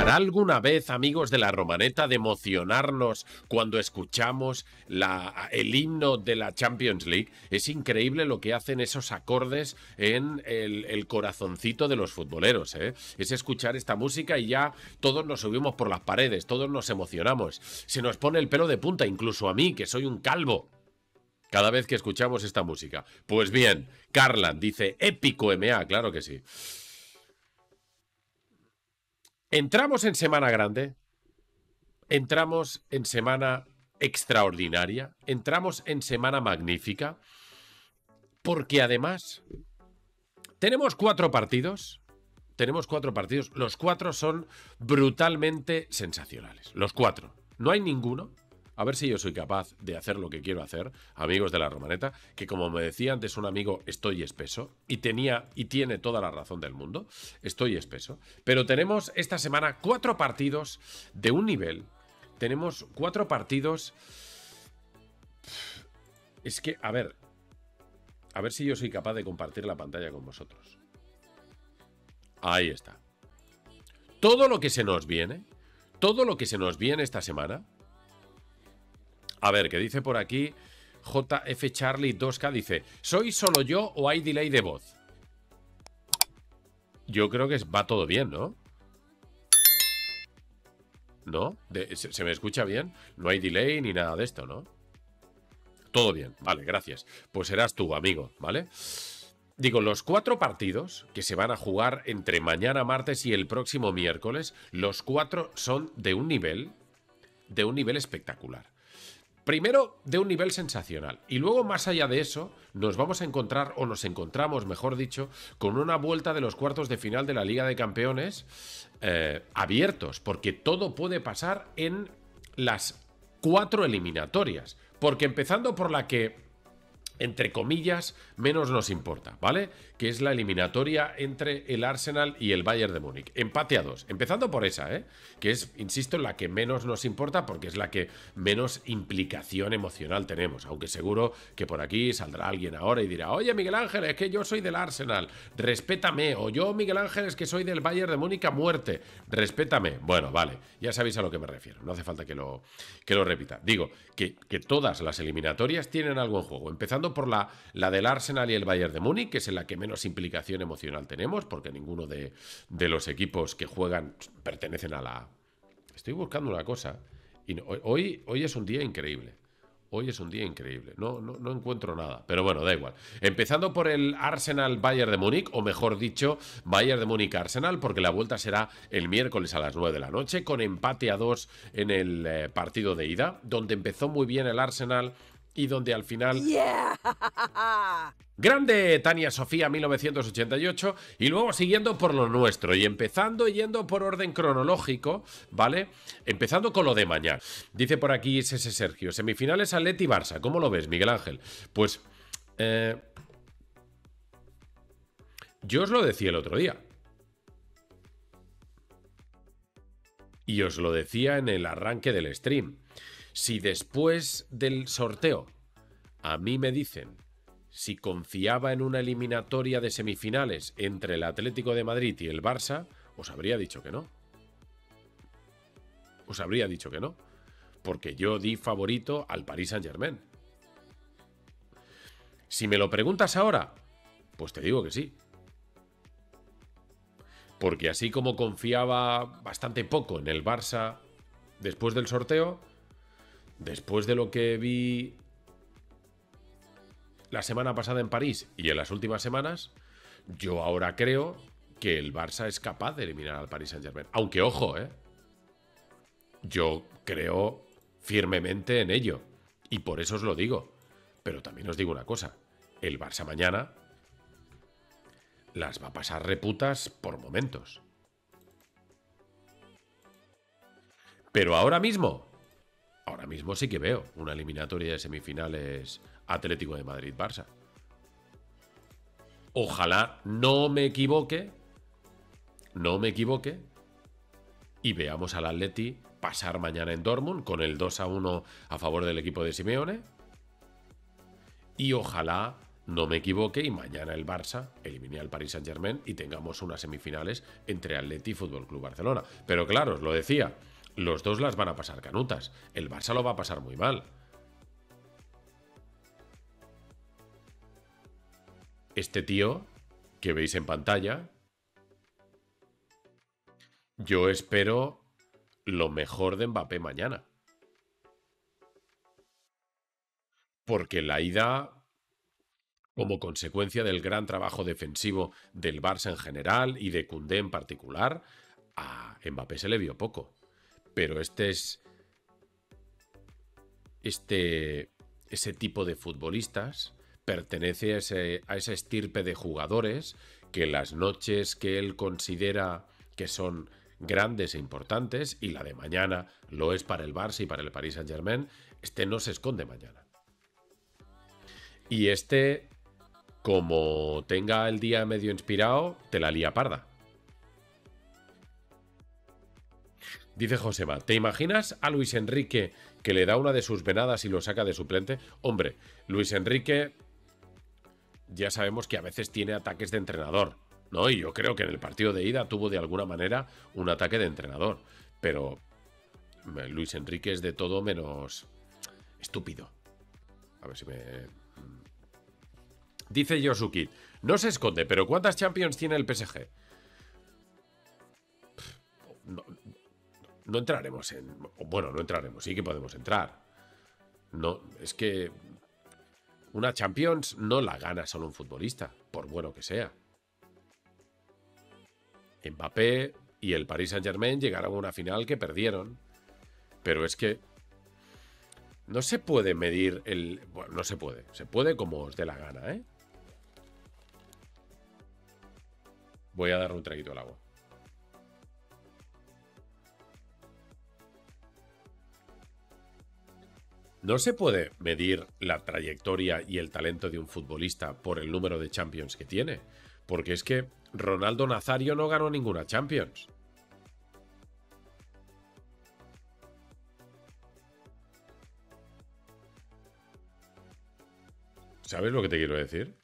¿Pasará alguna vez, amigos de la Romaneta, de emocionarnos cuando escuchamos el himno de la Champions League? Es increíble lo que hacen esos acordes en el corazoncito de los futboleros, ¿eh? Es escuchar esta música y ya todos nos subimos por las paredes, todos nos emocionamos. Se nos pone el pelo de punta, incluso a mí, que soy un calvo, cada vez que escuchamos esta música. Pues bien, Carlan dice, épico MA, claro que sí. Entramos en semana grande, entramos en semana extraordinaria, entramos en semana magnífica, porque además tenemos 4 partidos, los 4 son brutalmente sensacionales, los 4, no hay ninguno. A ver si yo soy capaz de hacer lo que quiero hacer, amigos de la Romaneta, que como me decía antes un amigo, estoy espeso, y tiene toda la razón del mundo, estoy espeso. Pero tenemos esta semana 4 partidos de un nivel, tenemos 4 partidos... Es que, a ver si yo soy capaz de compartir la pantalla con vosotros. Ahí está. Todo lo que se nos viene esta semana... A ver, ¿qué dice por aquí? JF Charlie 2K dice, ¿soy solo yo o hay delay de voz? Yo creo que va todo bien, ¿no? ¿No? ¿Se me escucha bien? No hay delay ni nada de esto, ¿no? Todo bien, vale, gracias. Pues serás tú, amigo, ¿vale? Digo, los 4 partidos que se van a jugar entre mañana martes y el próximo miércoles, los 4 son de un nivel espectacular. Primero, de un nivel sensacional. Y luego, más allá de eso, nos vamos a encontrar, o nos encontramos, mejor dicho, con una vuelta de los cuartos de final de la Liga de Campeones abiertos, porque todo puede pasar en las 4 eliminatorias. Porque empezando por la que, entre comillas, menos nos importa, ¿vale? Que es la eliminatoria entre el Arsenal y el Bayern de Múnich. Empate a 2. Empezando por esa, que es, insisto, la que menos nos importa porque es la que menos implicación emocional tenemos. Aunque seguro que por aquí saldrá alguien ahora y dirá, oye, Miguel Ángel, es que yo soy del Arsenal, respétame. O yo, Miguel Ángel, es que soy del Bayern de Múnich a muerte, respétame. Bueno, vale, ya sabéis a lo que me refiero. No hace falta que lo repita. Digo, que todas las eliminatorias tienen algo en juego. Empezando por la del Arsenal y el Bayern de Múnich, que es en la que menos implicación emocional tenemos, porque ninguno de los equipos que juegan pertenecen a la... Estoy buscando una cosa, y hoy es un día increíble. Hoy es un día increíble, no encuentro nada, pero bueno, da igual. Empezando por el Arsenal-Bayern de Múnich, o mejor dicho, Bayern de Múnich-Arsenal, porque la vuelta será el miércoles a las 9 de la noche, con empate a 2 en el partido de ida, donde empezó muy bien el Arsenal y donde al final... Yeah. Grande Tania Sofía 1988. Y luego siguiendo por lo nuestro y yendo por orden cronológico, ¿vale? Empezando con lo de mañana. Dice por aquí ese Sergio, semifinales Atleti-Barça. ¿Cómo lo ves, Miguel Ángel? Pues yo os lo decía el otro día. Y os lo decía en el arranque del stream. Si después del sorteo a mí me dicen si confiaba en una eliminatoria de semifinales entre el Atlético de Madrid y el Barça, os habría dicho que no. Os habría dicho que no. Porque yo di favorito al Paris Saint-Germain. Si me lo preguntas ahora, pues te digo que sí. Porque así como confiaba bastante poco en el Barça después del sorteo, después de lo que vi la semana pasada en París y en las últimas semanas, yo ahora creo que el Barça es capaz de eliminar al Paris Saint-Germain. Aunque, ojo, yo creo firmemente en ello. Y por eso os lo digo. Pero también os digo una cosa. El Barça mañana las va a pasar reputas por momentos. Pero ahora mismo sí que veo una eliminatoria de semifinales Atlético de Madrid-Barça. Ojalá no me equivoque y veamos al Atleti pasar mañana en Dortmund con el 2-1 a favor del equipo de Simeone. Y ojalá no me equivoque y mañana el Barça elimine al Paris Saint-Germain y tengamos unas semifinales entre Atleti y Fútbol Club Barcelona. Pero claro, os lo decía, los dos las van a pasar canutas. El Barça lo va a pasar muy mal. Este tío que veis en pantalla, yo espero lo mejor de Mbappé mañana. Porque la ida, como consecuencia del gran trabajo defensivo del Barça en general y de Koundé en particular, a Mbappé se le vio poco. Pero ese tipo de futbolistas pertenece a esa estirpe de jugadores que las noches que él considera que son grandes e importantes, y la de mañana lo es para el Barça y para el Paris Saint-Germain, este no se esconde mañana. Y este, como tenga el día medio inspirado, te la lía parda. Dice Joseba, ¿te imaginas a Luis Enrique que le da una de sus venadas y lo saca de suplente? Hombre, Luis Enrique ya sabemos que a veces tiene ataques de entrenador, ¿no? Y yo creo que en el partido de ida tuvo de alguna manera un ataque de entrenador. Pero Luis Enrique es de todo menos estúpido. A ver si me... Dice Yosuke, no se esconde, pero ¿cuántas Champions tiene el PSG? No, no entraremos en... Bueno, no entraremos, sí que podemos entrar. No, es que una Champions no la gana solo un futbolista, por bueno que sea. Mbappé y el Paris Saint-Germain llegaron a una final que perdieron. Pero es que no se puede medir el... Bueno, no se puede. Se puede como os dé la gana, ¿eh? Voy a darle un traguito al agua. No se puede medir la trayectoria y el talento de un futbolista por el número de Champions que tiene. Porque es que Ronaldo Nazario no ganó ninguna Champions. ¿Sabes lo que te quiero decir?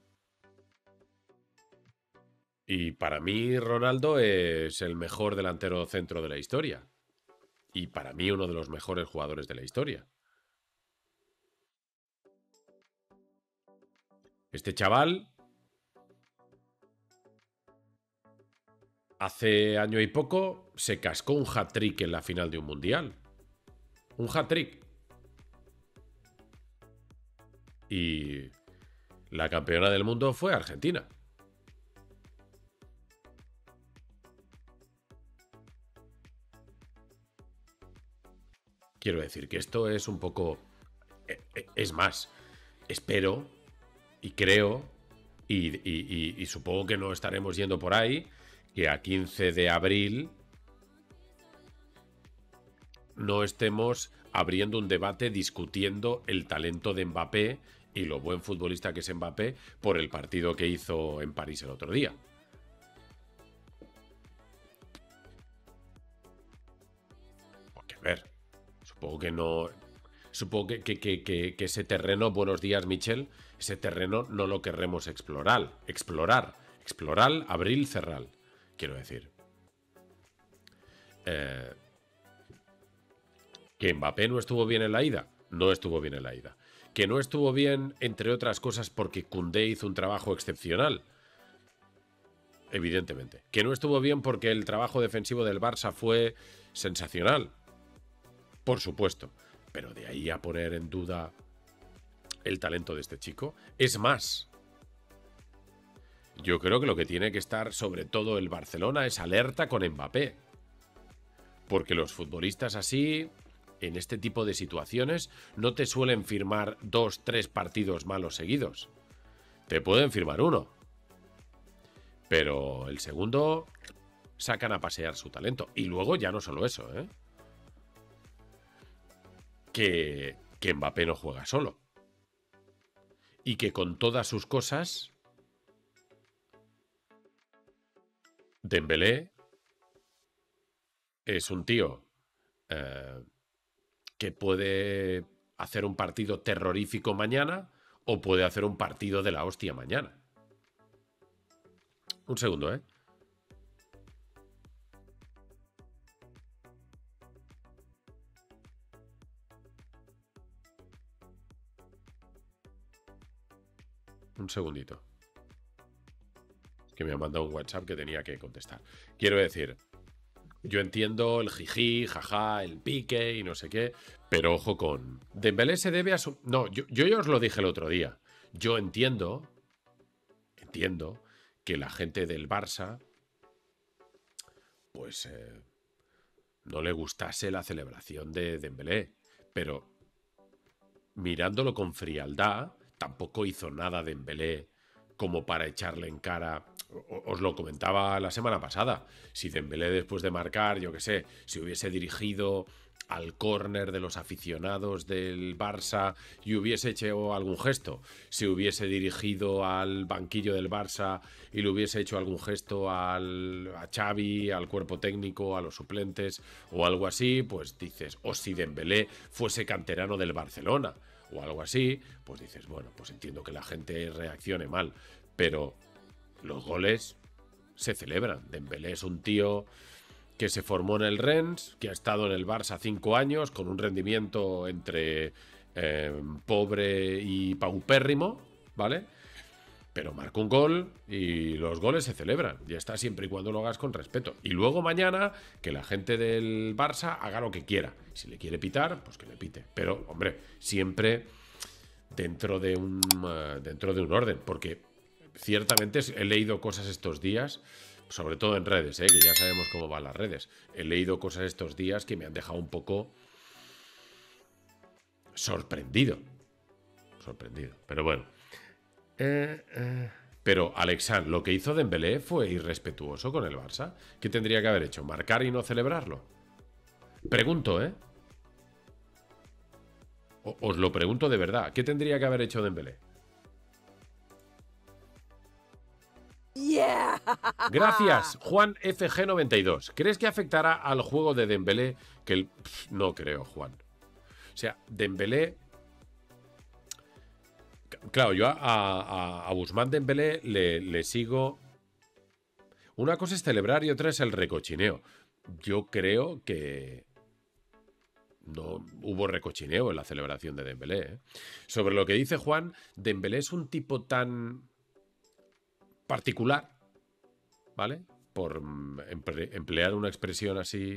Y para mí Ronaldo es el mejor delantero centro de la historia. Y para mí uno de los mejores jugadores de la historia. Este chaval hace año y poco se cascó un hat-trick en la final de un mundial. Un hat-trick. Y la campeona del mundo fue Argentina. Quiero decir que esto es un poco... Es más, espero y creo y supongo que no estaremos yendo por ahí, que a 15 de abril no estemos abriendo un debate discutiendo el talento de Mbappé y lo buen futbolista que es Mbappé por el partido que hizo en París el otro día. Porque, a ver, supongo que no... Supongo que ese terreno, buenos días, Michel, ese terreno no lo querremos explorar. Explorar, abril, cerrar. Quiero decir. Que Mbappé no estuvo bien en la ida. No estuvo bien en la ida. Que no estuvo bien, entre otras cosas, porque Koundé hizo un trabajo excepcional. Evidentemente. Que no estuvo bien porque el trabajo defensivo del Barça fue sensacional. Por supuesto. Pero de ahí a poner en duda el talento de este chico. Es más, yo creo que lo que tiene que estar sobre todo el Barcelona es alerta con Mbappé. Porque los futbolistas así, en este tipo de situaciones, no te suelen firmar 2, 3 partidos malos seguidos. Te pueden firmar uno. Pero el segundo sacan a pasear su talento. Y luego ya no solo eso, ¿eh? Que Mbappé no juega solo. Y que con todas sus cosas, Dembélé es un tío que puede hacer un partido terrorífico mañana o puede hacer un partido de la hostia mañana. Un segundo, ¿eh? Un segundito. Que me ha mandado un WhatsApp que tenía que contestar. Quiero decir, yo entiendo el jiji, jaja, el pique y no sé qué, pero ojo con... Dembélé se debe a su... No, yo ya os lo dije el otro día. Yo entiendo que la gente del Barça, pues no le gustase la celebración de Dembélé, pero mirándolo con frialdad, tampoco hizo nada Dembélé como para echarle en cara. Os lo comentaba la semana pasada. Si Dembélé después de marcar, yo qué sé, si hubiese dirigido al córner de los aficionados del Barça y hubiese hecho algún gesto, si hubiese dirigido al banquillo del Barça y le hubiese hecho algún gesto a Xavi, al cuerpo técnico, a los suplentes o algo así, pues dices, o si Dembélé fuese canterano del Barcelona o algo así, pues dices, bueno, pues entiendo que la gente reaccione mal, pero los goles se celebran. Dembélé es un tío que se formó en el Rennes, que ha estado en el Barça 5 años, con un rendimiento entre pobre y paupérrimo, ¿vale? Pero marca un gol y los goles se celebran. Ya está, siempre y cuando lo hagas con respeto. Y luego mañana, que la gente del Barça haga lo que quiera. Si le quiere pitar, pues que le pite. Pero, hombre, siempre dentro de un orden. Porque ciertamente he leído cosas estos días, sobre todo en redes, que ya sabemos cómo van las redes. He leído cosas estos días que me han dejado un poco sorprendido. Pero bueno. Pero Alexandre, lo que hizo Dembélé fue irrespetuoso con el Barça. ¿Qué tendría que haber hecho? ¿Marcar y no celebrarlo? Pregunto, ¿eh? Os lo pregunto de verdad. ¿Qué tendría que haber hecho Dembélé? Yeah. Gracias, Juan FG92. ¿Crees que afectará al juego de Dembélé? No creo, Juan. O sea, Dembélé... Claro, yo a Ousmane Dembélé le sigo... Una cosa es celebrar y otra es el recochineo. Yo creo que no hubo recochineo en la celebración de Dembélé, ¿eh? Sobre lo que dice Juan, Dembélé es un tipo tan particular, ¿vale? Por emplear una expresión así...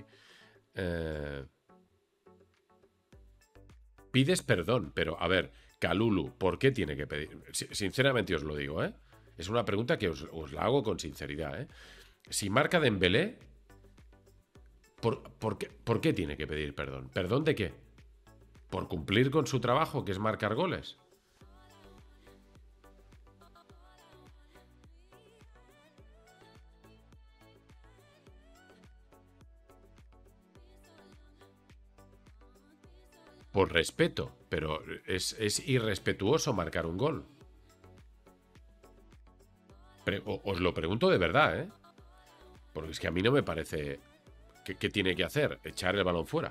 pides perdón, pero a ver, Kalulu, ¿por qué tiene que pedir? Sinceramente os lo digo, ¿eh? Es una pregunta que os la hago con sinceridad, ¿eh? Si marca Dembélé, ¿por qué tiene que pedir perdón? ¿Perdón de qué? ¿Por cumplir con su trabajo, que es marcar goles? Por respeto, pero es irrespetuoso marcar un gol. Os lo pregunto de verdad, ¿eh? Porque es que a mí no me parece... ¿Qué tiene que hacer? Echar el balón fuera.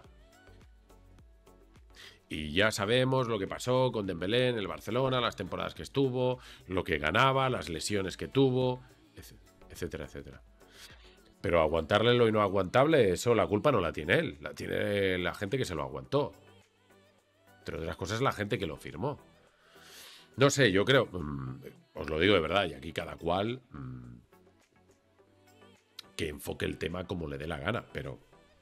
Y ya sabemos lo que pasó con Dembélé en el Barcelona, las temporadas que estuvo, lo que ganaba, las lesiones que tuvo, etcétera, etcétera. Pero aguantarle lo inaguantable, eso la culpa no la tiene él, la tiene la gente que se lo aguantó. Entre otras cosas, la gente que lo firmó. No sé, yo creo, os lo digo de verdad, y aquí cada cual que enfoque el tema como le dé la gana, pero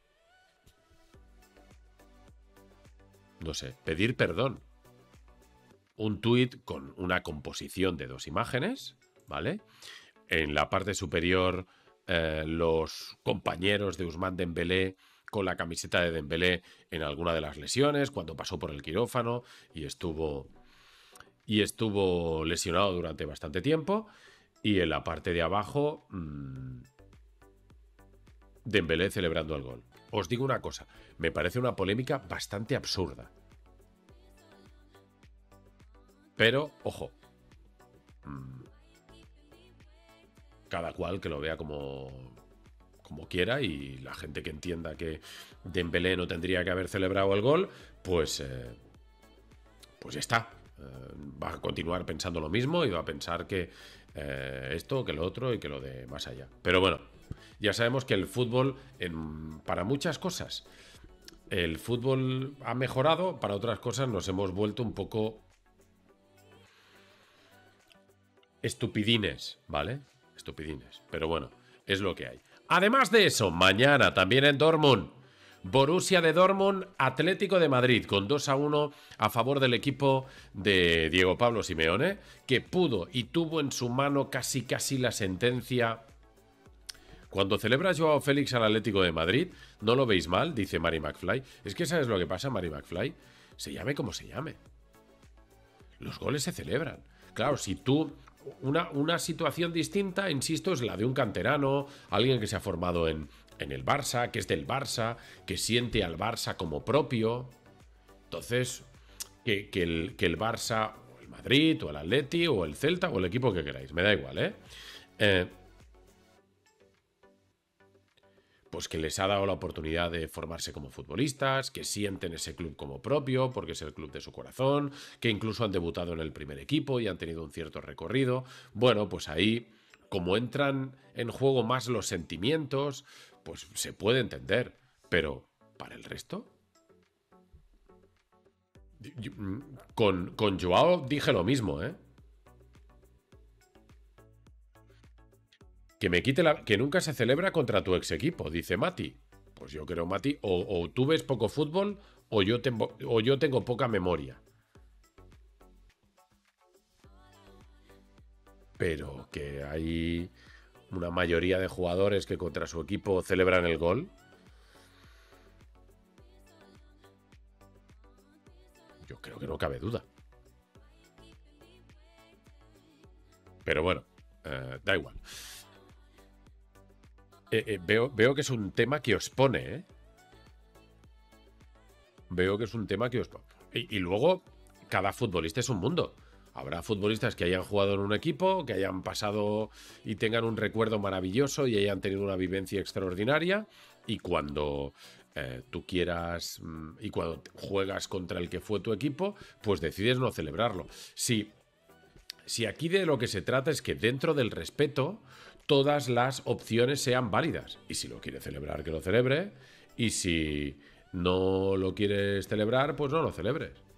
no sé, pedir perdón. Un tuit con una composición de 2 imágenes, ¿vale? En la parte superior, los compañeros de Ousmane Dembélé con la camiseta de Dembélé en alguna de las lesiones, cuando pasó por el quirófano y estuvo lesionado durante bastante tiempo. Y en la parte de abajo, Dembélé celebrando el gol. Os digo una cosa, me parece una polémica bastante absurda. Pero, ojo, cada cual que lo vea como quiera, y la gente que entienda que Dembélé no tendría que haber celebrado el gol, pues ya está. Va a continuar pensando lo mismo y va a pensar que esto, que lo otro y que lo de más allá. Pero bueno, ya sabemos que el fútbol, para muchas cosas, el fútbol ha mejorado, para otras cosas nos hemos vuelto un poco estupidines, ¿vale? Estupidines. Pero bueno, es lo que hay. Además de eso, mañana también en Dortmund, Borussia de Dortmund, Atlético de Madrid, con 2-1 a favor del equipo de Diego Pablo Simeone, que pudo y tuvo en su mano casi la sentencia. Cuando celebra Joao Félix al Atlético de Madrid, no lo veis mal, dice Mary McFly. Es que ¿sabes lo que pasa, Mary McFly? Se llame como se llame. Los goles se celebran. Claro, si tú... Una situación distinta, insisto, es la de un canterano, alguien que se ha formado en el Barça, que es del Barça, que siente al Barça como propio. Entonces, que el Barça, o el Madrid, o el Atleti, o el Celta, o el equipo que queráis, me da igual, pues que les ha dado la oportunidad de formarse como futbolistas, que sienten ese club como propio, porque es el club de su corazón, que incluso han debutado en el primer equipo y han tenido un cierto recorrido. Bueno, pues ahí, como entran en juego más los sentimientos, pues se puede entender. Pero, ¿para el resto? Con Joao dije lo mismo, ¿eh? Que me quite que nunca se celebra contra tu ex equipo, dice Mati. Pues yo creo, Mati, o tú ves poco fútbol o yo tengo poca memoria. Pero que hay una mayoría de jugadores que contra su equipo celebran el gol. Yo creo que no cabe duda. Pero bueno, da igual. Veo que es un tema que os pone, ¿eh? Veo que es un tema que os pone. Y luego, cada futbolista es un mundo. Habrá futbolistas que hayan jugado en un equipo, que hayan pasado y tengan un recuerdo maravilloso y hayan tenido una vivencia extraordinaria. Y cuando tú quieras y cuando juegas contra el que fue tu equipo, pues decides no celebrarlo. Si aquí de lo que se trata es que dentro del respeto todas las opciones sean válidas. Y si lo quiere celebrar, que lo celebre. Y si no lo quieres celebrar, pues no lo celebres.